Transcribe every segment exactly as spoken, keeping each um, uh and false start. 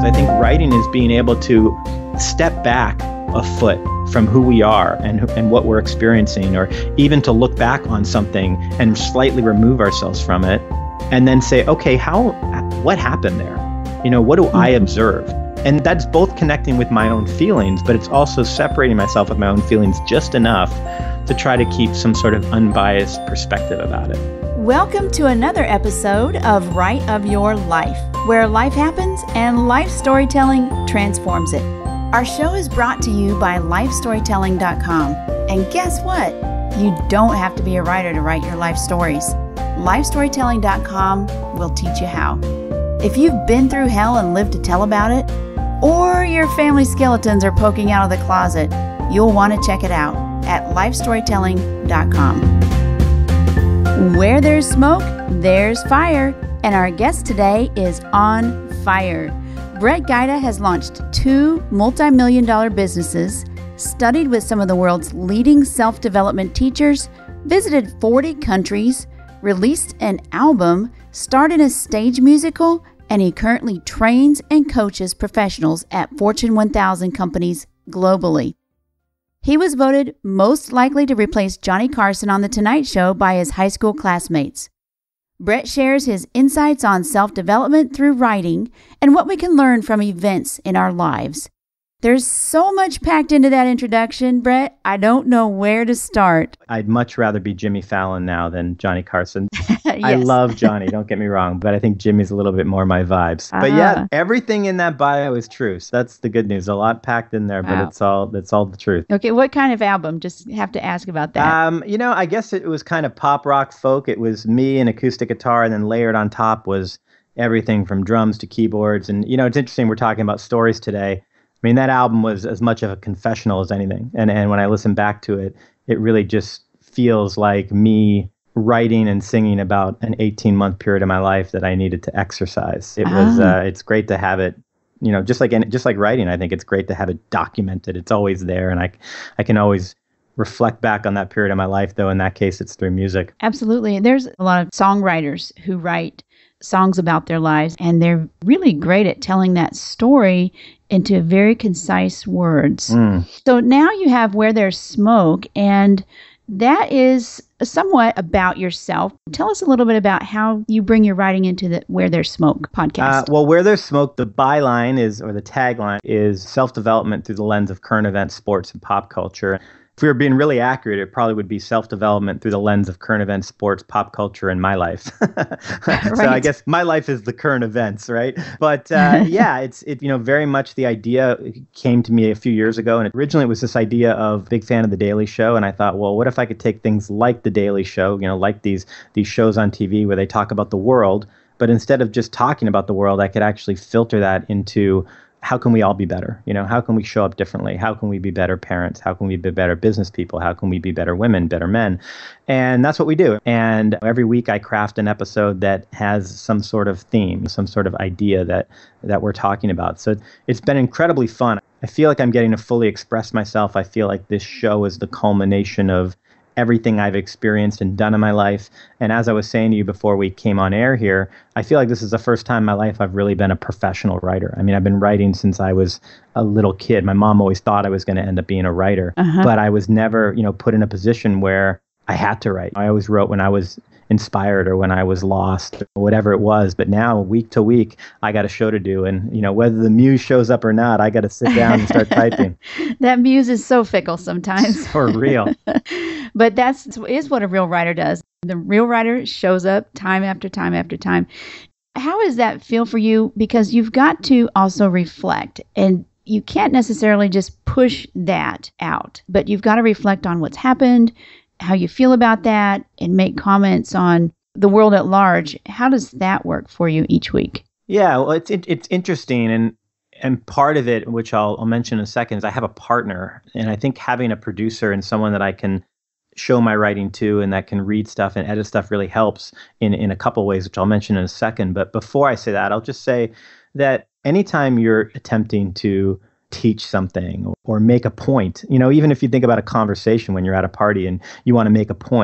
I think writing is being able to step back a foot from who we are and, and what we're experiencing, or even to look back on something and slightly remove ourselves from it and then say, okay, how, what happened there? You know, what do mm-hmm. I observe? And that's both connecting with my own feelings, but it's also separating myself with my own feelings just enough to try to keep some sort of unbiased perspective about it. Welcome to another episode of Write of Your Life, where life happens and life storytelling transforms it. Our show is brought to you by life storytelling dot com. And guess what? You don't have to be a writer to write your life stories. life storytelling dot com will teach you how. If you've been through hell and lived to tell about it, or your family skeletons are poking out of the closet, you'll want to check it out at life storytelling dot com. Where there's smoke, there's fire, and our guest today is on fire. Brett Guida has launched two multi-million dollar businesses, studied with some of the world's leading self-development teachers, visited forty countries, released an album, started a stage musical, and he currently trains and coaches professionals at Fortune one thousand companies globally. He was voted most likely to replace Johnny Carson on The Tonight Show by his high school classmates. Brett shares his insights on self-development through writing and what we can learn from events in our lives. There's so much packed into that introduction, Brett. I don't know where to start. I'd much rather be Jimmy Fallon now than Johnny Carson. Yes. I love Johnny, don't get me wrong, but I think Jimmy's a little bit more my vibes. Uh-huh. But yeah, everything in that bio is true. So that's the good news. A lot packed in there, wow. but it's all that's all the truth. Okay, what kind of album? Just have to ask about that. Um, you know, I guess it was kind of pop rock folk. It was me and acoustic guitar, and then layered on top was everything from drums to keyboards. And you know, it's interesting, we're talking about stories today. I mean, that album was as much of a confessional as anything. And and when I listen back to it, it really just feels like me writing and singing about an eighteen-month period of my life that I needed to exercise. It ah. was, uh, it's great to have it, you know, just like just like writing, I think it's great to have it documented. It's always there. And I, I can always reflect back on that period of my life, though in that case, it's through music. Absolutely. There's a lot of songwriters who write songs about their lives, and they're really great at telling that story into very concise words. Mm. So now you have Where There's Smoke, and that is somewhat about yourself. Tell us a little bit about how you bring your writing into the Where There's Smoke podcast. Uh, well, Where There's Smoke, the byline is, or the tagline is self-development through the lens of current events, sports, and pop culture. If we were being really accurate, it probably would be self-development through the lens of current events, sports, pop culture, and my life. Right. So I guess my life is the current events, right? But uh, yeah, it's it you know very much the idea came to me a few years ago, and originally it was this idea of big fan of The Daily Show, and I thought, well, what if I could take things like The Daily Show, you know, like these these shows on T V where they talk about the world, but instead of just talking about the world, I could actually filter that into how can we all be better? You know, how can we show up differently? How can we be better parents? How can we be better business people? How can we be better women, better men? And that's what we do. And every week I craft an episode that has some sort of theme, some sort of idea that that we're talking about. So it's been incredibly fun. I feel like I'm getting to fully express myself. I feel like this show is the culmination of everything I've experienced and done in my life. And as I was saying to you before we came on air here, I feel like this is the first time in my life I've really been a professional writer. I mean, I've been writing since I was a little kid. My mom always thought I was going to end up being a writer, uh-huh. but I was never, you know, put in a position where I had to write. I always wrote when I was inspired or when I was lost or whatever it was. But now week to week, I got a show to do. And, you know, whether the muse shows up or not, I got to sit down and start typing. That muse is so fickle sometimes. For real. But that's is what a real writer does. The real writer shows up time after time after time. How does that feel for you? Because you've got to also reflect, and you can't necessarily just push that out, but you've got to reflect on what's happened, how you feel about that, and make comments on the world at large. How does that work for you each week? Yeah, well, it's it, it's interesting, and and part of it, which I'll, I'll mention in a second, is I have a partner, and I think having a producer and someone that I can show my writing to and that can read stuff and edit stuff really helps in in a couple ways, which I'll mention in a second. But before I say that, I'll just say that anytime you're attempting to teach something or make a point, you know, even if you think about a conversation when you're at a party and you want to make a point,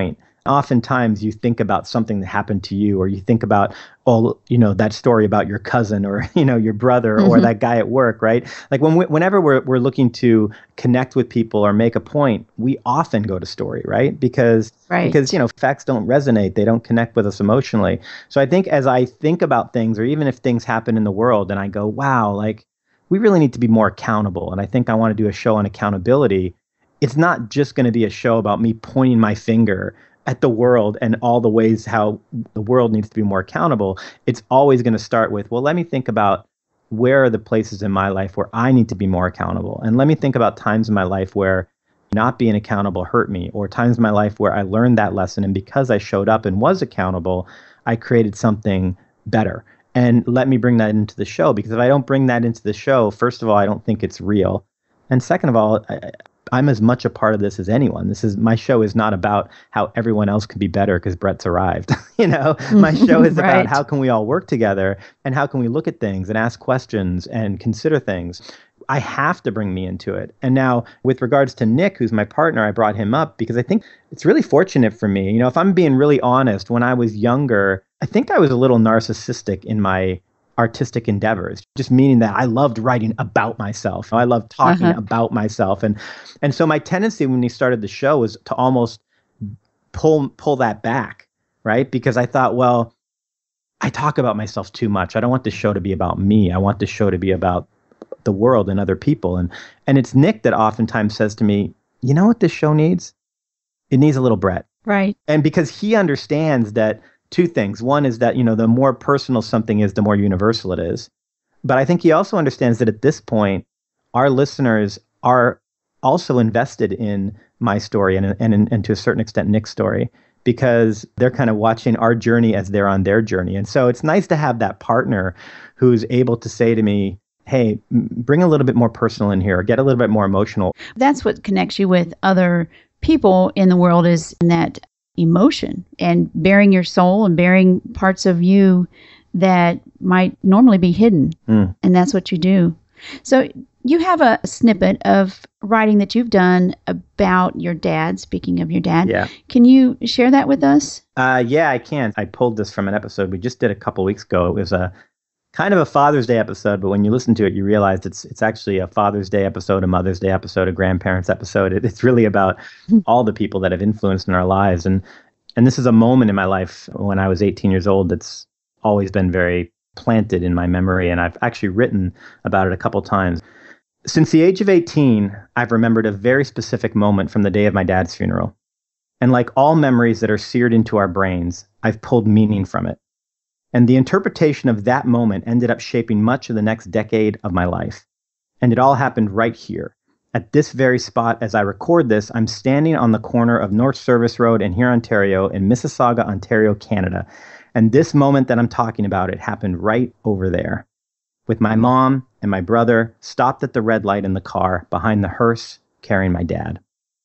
Oftentimes you think about something that happened to you, or you think about, oh, you know, that story about your cousin or, you know, your brother or Mm-hmm. that guy at work, right? Like when we, whenever we're, we're looking to connect with people or make a point, we often go to story, right? Because, because, Right. you know, facts don't resonate. They don't connect with us emotionally. So I think as I think about things, or even if things happen in the world and I go, wow, like we really need to be more accountable. And I think I want to do a show on accountability. It's not just going to be a show about me pointing my finger at the world and all the ways how the world needs to be more accountable. It's always going to start with, well, let me think about where are the places in my life where I need to be more accountable. And let me think about times in my life where not being accountable hurt me, or times in my life where I learned that lesson. And because I showed up and was accountable, I created something better. And let me bring that into the show, because if I don't bring that into the show, first of all, I don't think it's real. And second of all, I, I'm as much a part of this as anyone. This is my show is not about how everyone else can be better because Brett's arrived. you know, my show is Right. about how can we all work together and how can we look at things and ask questions and consider things. I have to bring me into it. And now with regards to Nick, who's my partner, I brought him up because I think it's really fortunate for me. You know, if I'm being really honest, when I was younger, I think I was a little narcissistic in my artistic endeavors, just meaning that I loved writing about myself. I loved talking Uh-huh. about myself. And and so my tendency when we started the show was to almost pull pull that back, right? Because I thought, well, I talk about myself too much. I don't want the show to be about me. I want the show to be about the world and other people. And and it's Nick that oftentimes says to me, you know what this show needs? It needs a little Brett. Right. And because he understands that two things. One is that, you know, the more personal something is, the more universal it is. But I think he also understands that at this point, our listeners are also invested in my story and, and, and to a certain extent, Nick's story, because they're kind of watching our journey as they're on their journey. And so it's nice to have that partner who's able to say to me, hey, bring a little bit more personal in here, or get a little bit more emotional. That's what connects you with other people in the world, is that emotion and bearing your soul and bearing parts of you that might normally be hidden. Mm. And that's what you do. So you have a snippet of writing that you've done about your dad. Speaking of your dad, Yeah. Can you share that with us? Uh, yeah, I can. I pulled this from an episode we just did a couple weeks ago. It was a kind of a Father's Day episode, but when you listen to it, you realize it's it's actually a Father's Day episode, a Mother's Day episode, a grandparents episode. It, it's really about all the people that have influenced in our lives. And and this is a moment in my life when I was eighteen years old that's always been very planted in my memory. And I've actually written about it a couple times. Since the age of eighteen, I've remembered a very specific moment from the day of my dad's funeral. And like all memories that are seared into our brains, I've pulled meaning from it. And the interpretation of that moment ended up shaping much of the next decade of my life. And it all happened right here. At this very spot, as I record this, I'm standing on the corner of North Service Road in here, Ontario, in Mississauga, Ontario, Canada. And this moment that I'm talking about, it happened right over there. With my mom and my brother stopped at the red light in the car behind the hearse carrying my dad.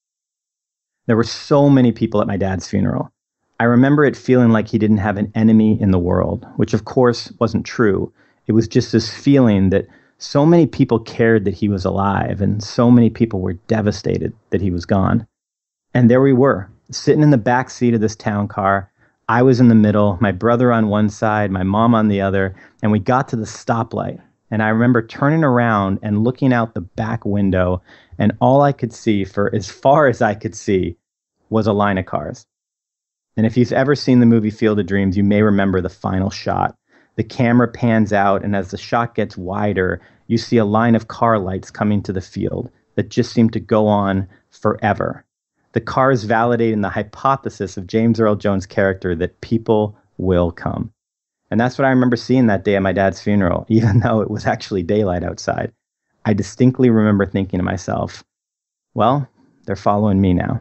There were so many people at my dad's funeral. I remember it feeling like he didn't have an enemy in the world, which of course wasn't true. It was just this feeling that so many people cared that he was alive, and so many people were devastated that he was gone. And there we were, sitting in the back seat of this town car. I was in the middle, my brother on one side, my mom on the other, and we got to the stoplight. And I remember turning around and looking out the back window, and all I could see, for as far as I could see, was a line of cars. And if you've ever seen the movie Field of Dreams, you may remember the final shot. The camera pans out, and as the shot gets wider, you see a line of car lights coming to the field that just seem to go on forever. The cars validating the hypothesis of James Earl Jones' character that people will come. And that's what I remember seeing that day at my dad's funeral, even though it was actually daylight outside. I distinctly remember thinking to myself, well, they're following me now.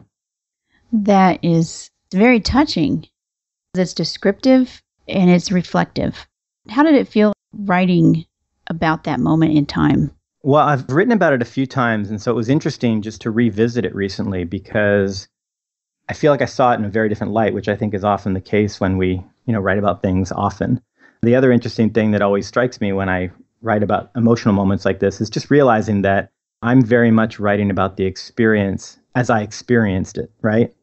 That is very touching. It's descriptive and it's reflective. How did it feel writing about that moment in time? Well, I've written about it a few times, and so it was interesting just to revisit it recently because I feel like I saw it in a very different light, which I think is often the case when we, you know, write about things often. The other interesting thing that always strikes me when I write about emotional moments like this is just realizing that I'm very much writing about the experience as I experienced it, right?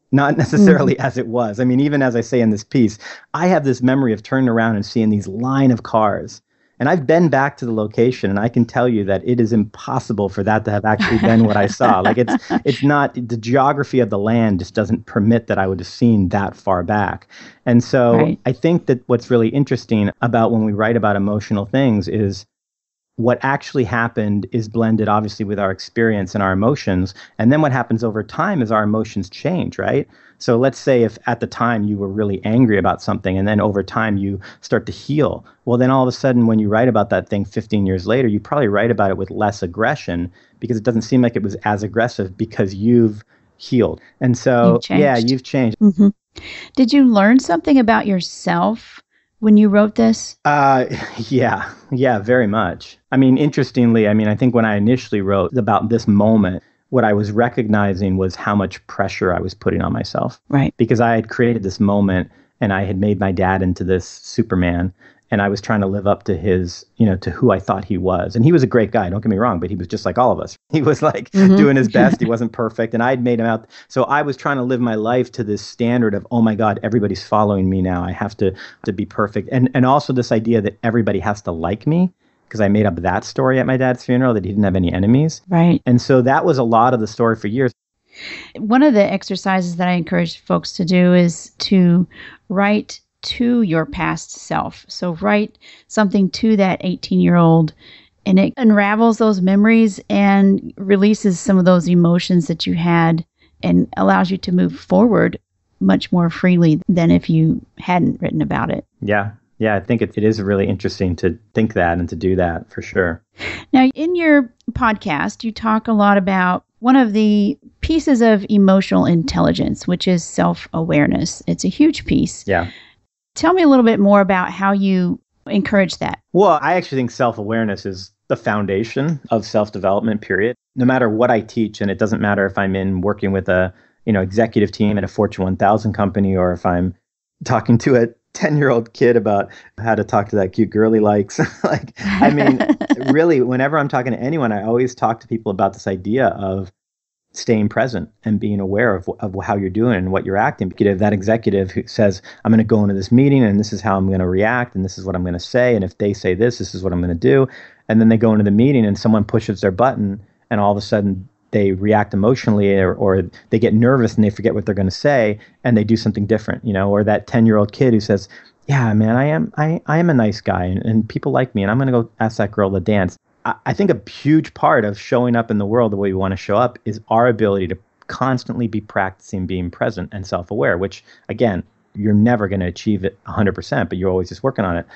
not necessarily mm-hmm. as it was. I mean, even as I say in this piece, I have this memory of turning around and seeing these line of cars. And I've been back to the location, and I can tell you that it is impossible for that to have actually been what I saw. Like it's it's not, the geography of the land just doesn't permit that I would have seen that far back. And so right. I think that what's really interesting about when we write about emotional things is what actually happened is blended obviously with our experience and our emotions. And then what happens over time is our emotions change, right? So let's say if at the time you were really angry about something and then over time you start to heal, well, then all of a sudden when you write about that thing fifteen years later, you probably write about it with less aggression because it doesn't seem like it was as aggressive because you've healed. And so, you've yeah, you've changed. Mm-hmm. Did you learn something about yourself when you wrote this? Uh, yeah, yeah, very much. I mean, interestingly, I mean, I think when I initially wrote about this moment, what I was recognizing was how much pressure I was putting on myself. Right. Because I had created this moment and I had made my dad into this Superman. And I was trying to live up to his, you know, to who I thought he was. And he was a great guy, don't get me wrong, but he was just like all of us. He was like mm-hmm. doing his best. He wasn't perfect. And I'd made him out. So I was trying to live my life to this standard of, oh my God, everybody's following me now. I have to, to be perfect. And, and also this idea that everybody has to like me, because I made up that story at my dad's funeral, that he didn't have any enemies. Right. And so that was a lot of the story for years. One of the exercises that I encourage folks to do is to write to your past self. So write something to that eighteen-year-old, and it unravels those memories and releases some of those emotions that you had and allows you to move forward much more freely than if you hadn't written about it. Yeah. Yeah, I think it, it is really interesting to think that and to do that for sure. Now, in your podcast, you talk a lot about one of the pieces of emotional intelligence, which is self-awareness. It's a huge piece. Yeah. Tell me a little bit more about how you encourage that. Well, I actually think self-awareness is the foundation of self-development, period. No matter what I teach, and it doesn't matter if I'm in working with a, you know, executive team at a Fortune one thousand company, or if I'm talking to a ten-year-old kid about how to talk to that cute girl he likes. Like, I mean, really, whenever I'm talking to anyone, I always talk to people about this idea of staying present and being aware of, of how you're doing and what you're acting. Because that executive who says, I'm going to go into this meeting and this is how I'm going to react and this is what I'm going to say. And if they say this, this is what I'm going to do. And then they go into the meeting and someone pushes their button and all of a sudden they react emotionally or, or they get nervous and they forget what they're going to say and they do something different, you know, or that ten-year-old kid who says, yeah, man, I am I, I am a nice guy and, and people like me and I'm going to go ask that girl to dance. I think a huge part of showing up in the world the way we want to show up is our ability to constantly be practicing being present and self-aware, which, again, you're never going to achieve it one hundred percent, but you're always just working on it.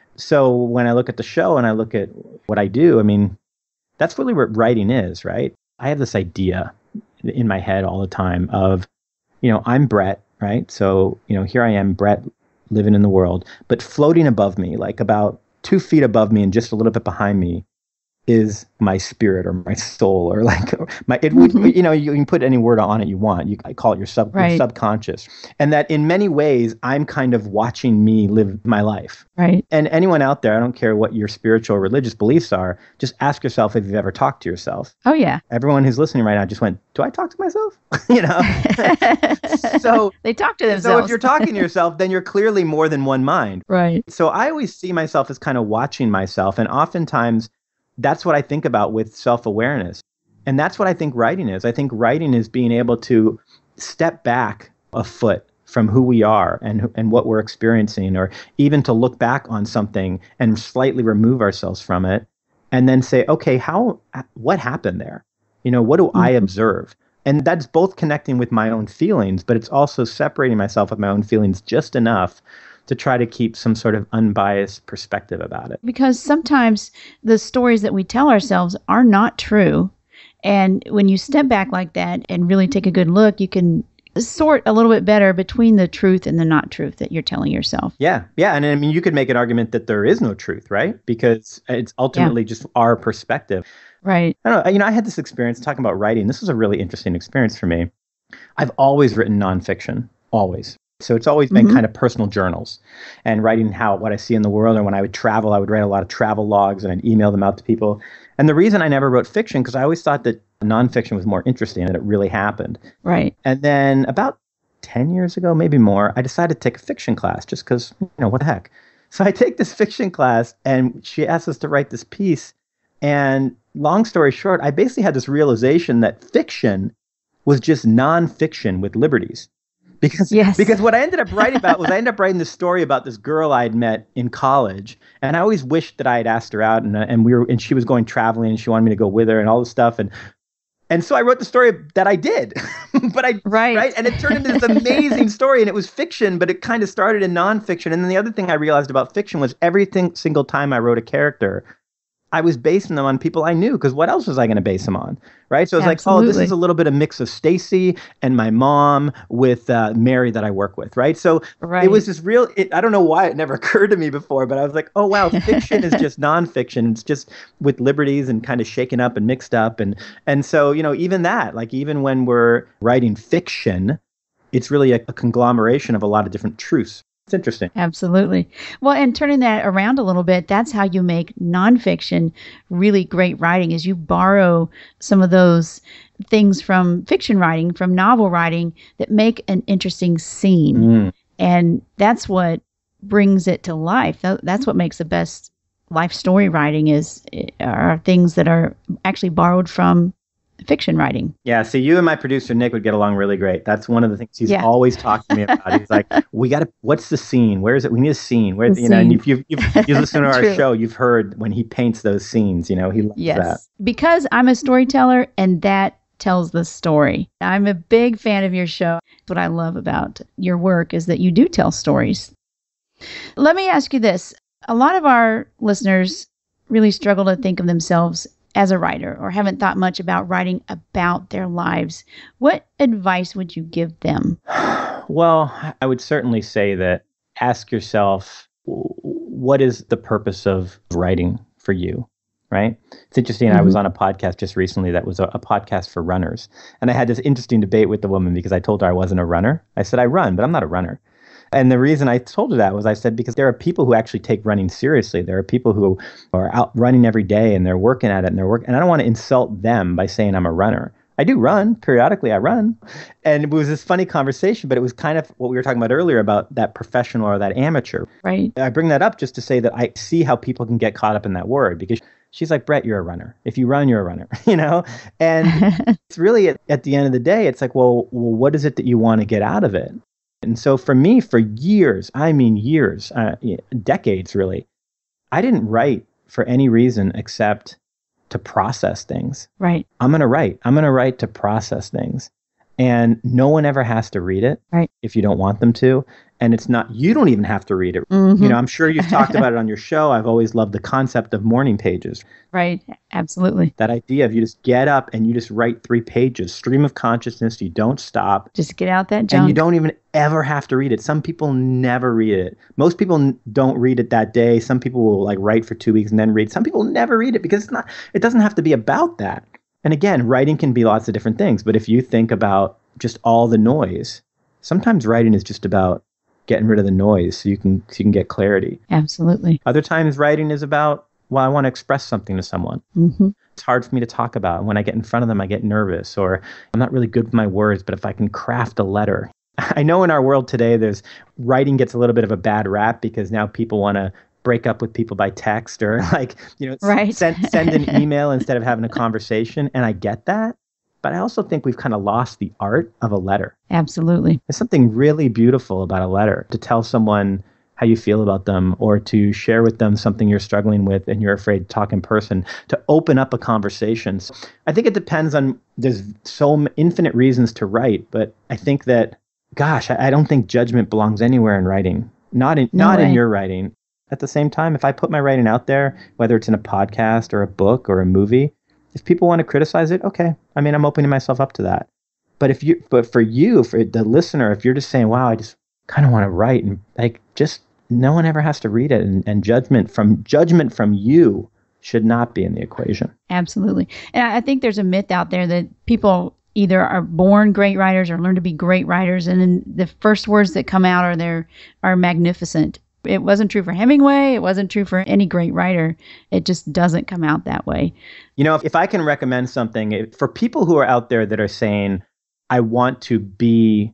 So when I look at the show and I look at what I do, I mean, that's really what writing is, right? I have this idea in my head all the time of, you know, I'm Brett, right? So, you know, here I am, Brett, living in the world, but floating above me, like about two feet above me and just a little bit behind me, is my spirit or my soul or like my, it would, you know, you can put any word on it you want. You I call it your sub right. your subconscious. And that in many ways, I'm kind of watching me live my life. Right. And anyone out there, I don't care what your spiritual or religious beliefs are, just ask yourself if you've ever talked to yourself. Oh, yeah. Everyone who's listening right now just went, do I talk to myself? You know? So they talk to themselves. So if you're talking to yourself, then you're clearly more than one mind. Right. So I always see myself as kind of watching myself. And oftentimes, that's what I think about with self-awareness. And that's what I think writing is. I think writing is being able to step back a foot from who we are and and what we're experiencing, or even to look back on something and slightly remove ourselves from it and then say, okay, how, what happened there? You know, what do mm-hmm. I observe? And that's both connecting with my own feelings, but it's also separating myself with my own feelings just enough to try to keep some sort of unbiased perspective about it. Because sometimes the stories that we tell ourselves are not true. And when you step back like that and really take a good look, you can sort a little bit better between the truth and the not truth that you're telling yourself. Yeah. Yeah. And I mean, you could make an argument that there is no truth, right? Because it's ultimately yeah. just our perspective. Right. I don't know. You know, I had this experience talking about writing. This was a really interesting experience for me. I've always written nonfiction, always. So it's always been mm-hmm. kind of personal journals and writing how what I see in the world. And when I would travel, I would write a lot of travel logs and I'd email them out to people. And the reason I never wrote fiction, because I always thought that nonfiction was more interesting and it really happened. Right. And then about ten years ago, maybe more, I decided to take a fiction class just because, you know, what the heck. So I take this fiction class and she asked us to write this piece. And long story short, I basically had this realization that fiction was just nonfiction with liberties. Because, yes. because what I ended up writing about was I ended up writing this story about this girl I'd met in college. And I always wished that I had asked her out and, and we were, and she was going traveling and she wanted me to go with her and all this stuff. And, and so I wrote the story that I did, but I, right. right. And it turned into this amazing story and it was fiction, but it kind of started in nonfiction. And then the other thing I realized about fiction was every single time I wrote a character, I was basing them on people I knew, because what else was I going to base them on, right? So it's like, oh, this is a little bit of mix of Stacy and my mom with uh, Mary that I work with, right? So right. it was this real, it, I don't know why it never occurred to me before, but I was like, oh, wow, fiction is just nonfiction. It's just with liberties and kind of shaken up and mixed up. And, and so, you know, even that, like even when we're writing fiction, it's really a, a conglomeration of a lot of different truths. It's interesting. Absolutely. Well, and turning that around a little bit, that's how you make nonfiction really great writing, is you borrow some of those things from fiction writing, from novel writing that make an interesting scene. Mm. And that's what brings it to life. That's what makes the best life story writing is are things that are actually borrowed from fiction writing. Yeah, so you and my producer Nick would get along really great. That's one of the things he's yeah. always talking to me about. He's like, "We got to. What's the scene? Where is it? We need a scene. Where the you know?" Scene. And if you've, you've you listen to our show, you've heard when he paints those scenes. You know, he loves yes. that. Because I'm a storyteller, and that tells the story. I'm a big fan of your show. What I love about your work is that you do tell stories. Let me ask you this: a lot of our listeners really struggle to think of themselves as a writer or haven't thought much about writing about their lives. What advice would you give them? Well, I would certainly say that ask yourself, what is the purpose of writing for you, right? It's interesting. Mm-hmm. I was on a podcast just recently that was a, a podcast for runners. And I had this interesting debate with the woman because I told her I wasn't a runner. I said, I run, but I'm not a runner. And the reason I told her that was I said, because there are people who actually take running seriously. There are people who are out running every day and they're working at it and they're working. And I don't want to insult them by saying I'm a runner. I do run. Periodically, I run. And it was this funny conversation, but it was kind of what we were talking about earlier about that professional or that amateur. Right. I bring that up just to say that I see how people can get caught up in that word because she's like, Brett, you're a runner. If you run, you're a runner, you know? And it's really at, at the end of the day, it's like, well, well, what is it that you want to get out of it? And so for me, for years, I mean years, uh, decades really, I didn't write for any reason except to process things. Right. I'm going to write. I'm going to write to process things. And no one ever has to read it right. if you don't want them to. And it's not, you don't even have to read it. Mm-hmm. You know, I'm sure you've talked about it on your show. I've always loved the concept of morning pages. Right. Absolutely. That idea of you just get up and you just write three pages, stream of consciousness. You don't stop. Just get out that junk. And you don't even ever have to read it. Some people never read it. Most people don't read it that day. Some people will like write for two weeks and then read. Some people never read it because it's not, it doesn't have to be about that. And again, writing can be lots of different things. But if you think about just all the noise, sometimes writing is just about getting rid of the noise so you can so you can get clarity. Absolutely. Other times writing is about, well, I want to express something to someone. Mm-hmm. It's hard for me to talk about. When I get in front of them, I get nervous, or I'm not really good with my words, but if I can craft a letter. I know in our world today, there's writing gets a little bit of a bad rap because now people want to break up with people by text or like, you know, right. send, send an email instead of having a conversation. And I get that. But I also think we've kind of lost the art of a letter. Absolutely. There's something really beautiful about a letter, to tell someone how you feel about them or to share with them something you're struggling with and you're afraid to talk in person, to open up a conversation. So I think it depends on, there's so infinite reasons to write, but I think that, gosh, I, I don't think judgment belongs anywhere in writing, not in, no not way. in your writing. At the same time, if I put my writing out there, whether it's in a podcast or a book or a movie, if people want to criticize it, okay. I mean, I'm opening myself up to that. But if you, but for you, for the listener, if you're just saying, wow, I just kind of want to write, and like, just no one ever has to read it, and, and judgment from judgment from you should not be in the equation. Absolutely. And I think there's a myth out there that people either are born great writers or learn to be great writers, and then the first words that come out are there are magnificent. It wasn't true for Hemingway. It wasn't true for any great writer. It just doesn't come out that way. You know, if, if I can recommend something if, for people who are out there that are saying, I want to be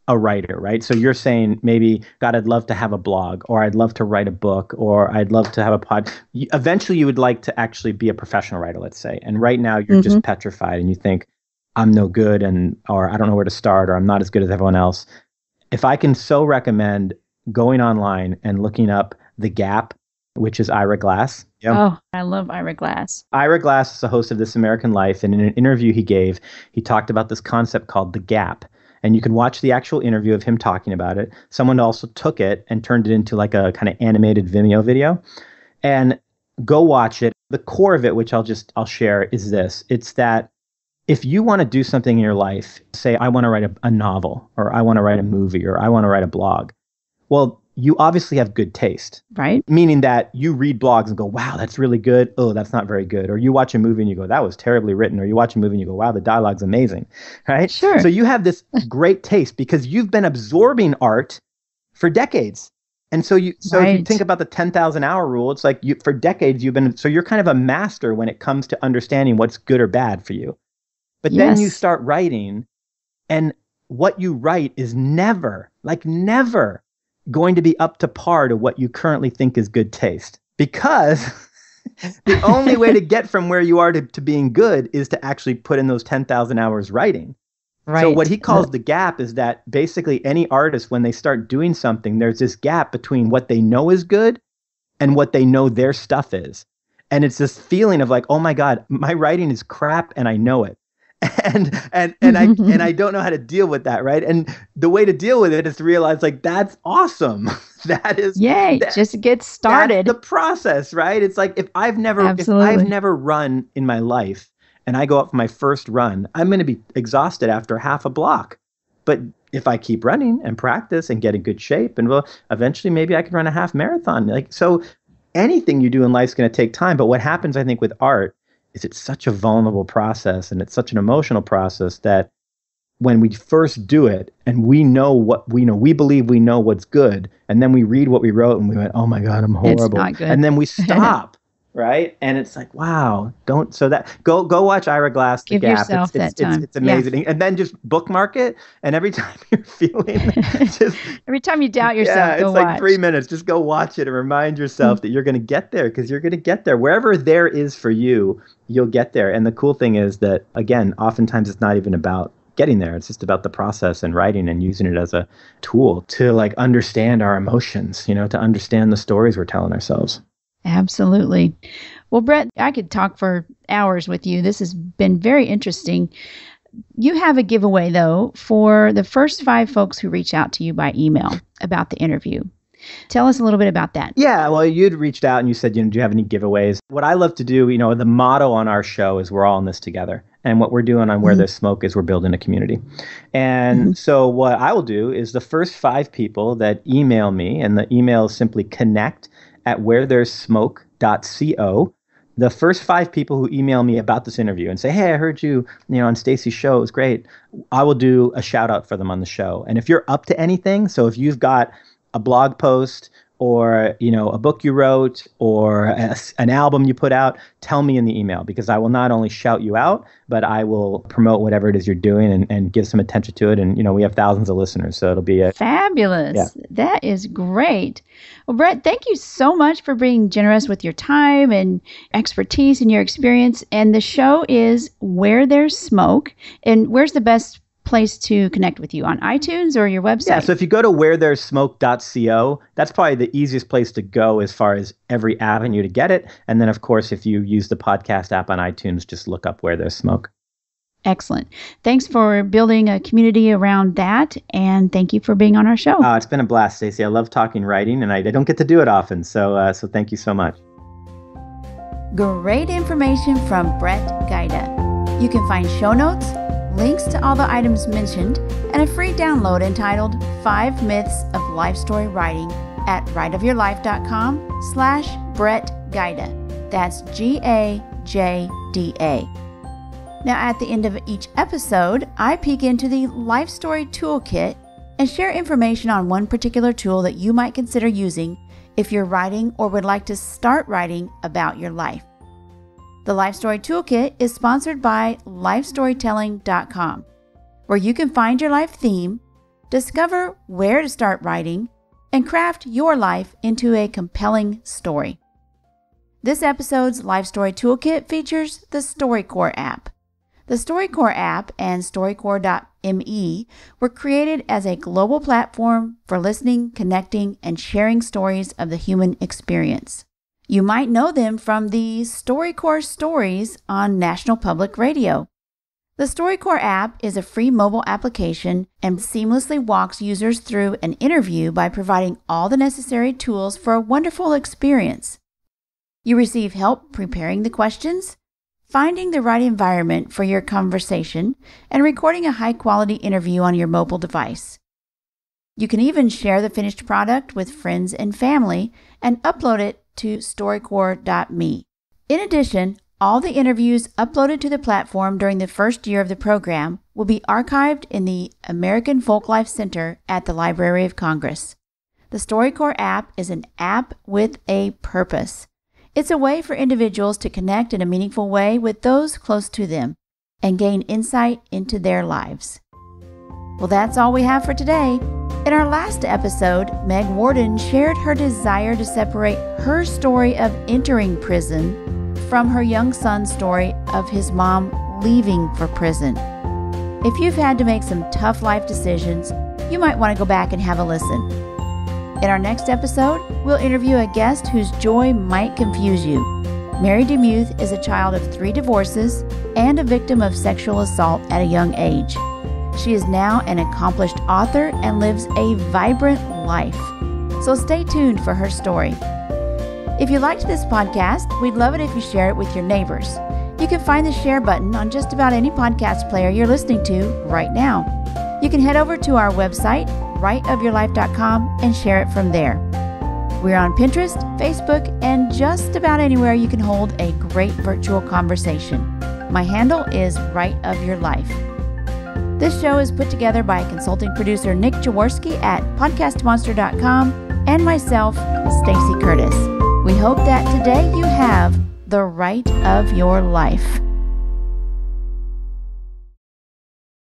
a writer, right? So you're saying maybe, God, I'd love to have a blog, or I'd love to write a book, or I'd love to have a pod. You, eventually, you would like to actually be a professional writer, let's say. And right now, you're mm-hmm. just petrified and you think, I'm no good, and or I don't know where to start, or I'm not as good as everyone else. If I can so recommend going online and looking up The Gap, which is Ira Glass. Yep. Oh, I love Ira Glass. Ira Glass is the host of This American Life. And in an interview he gave, he talked about this concept called The Gap. And you can watch the actual interview of him talking about it. Someone also took it and turned it into like a kind of animated Vimeo video. And go watch it. The core of it, which I'll just, I'll share, is this. It's that if you want to do something in your life, say, I want to write a, a novel, or I want to write a movie, or I want to write a blog. Well, you obviously have good taste. Right. Meaning that you read blogs and go, wow, that's really good. Oh, that's not very good. Or you watch a movie and you go, that was terribly written. Or you watch a movie and you go, wow, the dialogue's amazing. Right? Sure. So you have this great taste because you've been absorbing art for decades. And so you so right. if you think about the ten thousand hour rule, it's like you for decades you've been, so you're kind of a master when it comes to understanding what's good or bad for you. But yes. then you start writing, and what you write is never, like never going to be up to par to what you currently think is good taste. Because the only way to get from where you are to, to being good is to actually put in those ten thousand hours writing. Right. So what he calls the gap is that basically any artist, when they start doing something, there's this gap between what they know is good and what they know their stuff is. And it's this feeling of like, oh my God, my writing is crap and I know it. And and and I and I don't know how to deal with that, right? And the way to deal with it is to realize, like, that's awesome. That is yay, that, just get started. That's the process, right? It's like if I've never Absolutely. if I've never run in my life and I go out for my first run, I'm going to be exhausted after half a block. But if I keep running and practice and get in good shape, and well, eventually maybe I can run a half marathon. Like so, anything you do in life is going to take time. But what happens, I think, with art is it's such a vulnerable process and it's such an emotional process that when we first do it and we know what we know, we believe we know what's good, and then we read what we wrote and we went, oh my God, I'm horrible. It's not good. And then we stop, right? And it's like, wow, don't, so that, go go watch Ira Glass, The Give Gap. yourself It's, it's, that time. It's, it's amazing. Yeah. And then just bookmark it, and every time you're feeling, just, every time you doubt yourself, yeah, go it's like watch. three minutes, just go watch it and remind yourself that you're going to get there, because you're going to get there. Wherever there is for you, you'll get there. And the cool thing is that, again, oftentimes it's not even about getting there. It's just about the process and writing and using it as a tool to like understand our emotions, you know, to understand the stories we're telling ourselves. Absolutely. Well, Brett, I could talk for hours with you. This has been very interesting. You have a giveaway, though, for the first five folks who reach out to you by email about the interview. Tell us a little bit about that. Yeah, well, you'd reached out and you said, you know, do you have any giveaways? What I love to do, you know, the motto on our show is we're all in this together. And what we're doing on Where mm-hmm. There's Smoke is we're building a community. And mm-hmm. so what I will do is the first five people that email me, and the email is simply connect at where there's smoke dot co. The first five people who email me about this interview and say, hey, I heard you, you know, on Stacy's show, it was great, I will do a shout out for them on the show. And if you're up to anything, so if you've got a blog post or, you know, a book you wrote or a, an album you put out, tell me in the email, because I will not only shout you out, but I will promote whatever it is you're doing and, and give some attention to it. And, you know, we have thousands of listeners, so it'll be a fabulous. Yeah. That is great. Well, Brett, thank you so much for being generous with your time and expertise and your experience. And the show is Where There's Smoke. And where's the best place to connect with you, on iTunes or your website? Yeah, so if you go to where there's smoke dot co, that's probably the easiest place to go as far as every avenue to get it. And then, of course, if you use the podcast app on iTunes, just look up Where There's Smoke. Excellent. Thanks for building a community around that, and thank you for being on our show. Oh, it's been a blast, Stacey. I love talking writing, and I, I don't get to do it often, so uh, so thank you so much. Great information from Brett Gaida. You can find show notes, links to all the items mentioned, and a free download entitled Five Myths of Life Story Writing at writeofyourlife.com slash Brett Gaida. That's G A J D A. Now, at the end of each episode, I peek into the Life Story Toolkit and share information on one particular tool that you might consider using if you're writing or would like to start writing about your life. The Life Story Toolkit is sponsored by life storytelling dot com, where you can find your life theme, discover where to start writing, and craft your life into a compelling story. This episode's Life Story Toolkit features the StoryCorps app. The StoryCorps app and StoryCorps dot M E were created as a global platform for listening, connecting, and sharing stories of the human experience. You might know them from the StoryCorps Stories on National Public Radio. The StoryCorps app is a free mobile application and seamlessly walks users through an interview by providing all the necessary tools for a wonderful experience. You receive help preparing the questions, finding the right environment for your conversation, and recording a high-quality interview on your mobile device. You can even share the finished product with friends and family and upload it to StoryCorps dot me. In addition, all the interviews uploaded to the platform during the first year of the program will be archived in the American Folklife Center at the Library of Congress. The StoryCorps app is an app with a purpose. It's a way for individuals to connect in a meaningful way with those close to them and gain insight into their lives. Well, that's all we have for today. In our last episode, Meg Warden shared her desire to separate her story of entering prison from her young son's story of his mom leaving for prison. If you've had to make some tough life decisions, you might want to go back and have a listen. In our next episode, we'll interview a guest whose joy might confuse you. Mary DeMuth is a child of three divorces and a victim of sexual assault at a young age. She is now an accomplished author and lives a vibrant life. So stay tuned for her story. If you liked this podcast, we'd love it if you share it with your neighbors. You can find the share button on just about any podcast player you're listening to right now. You can head over to our website, right of your life dot com, and share it from there. We're on Pinterest, Facebook, and just about anywhere you can hold a great virtual conversation. My handle is Right of Your Life. This show is put together by consulting producer Nick Jaworski at podcast monster dot com and myself, Stacy Curtis. We hope that today you have the right of your life.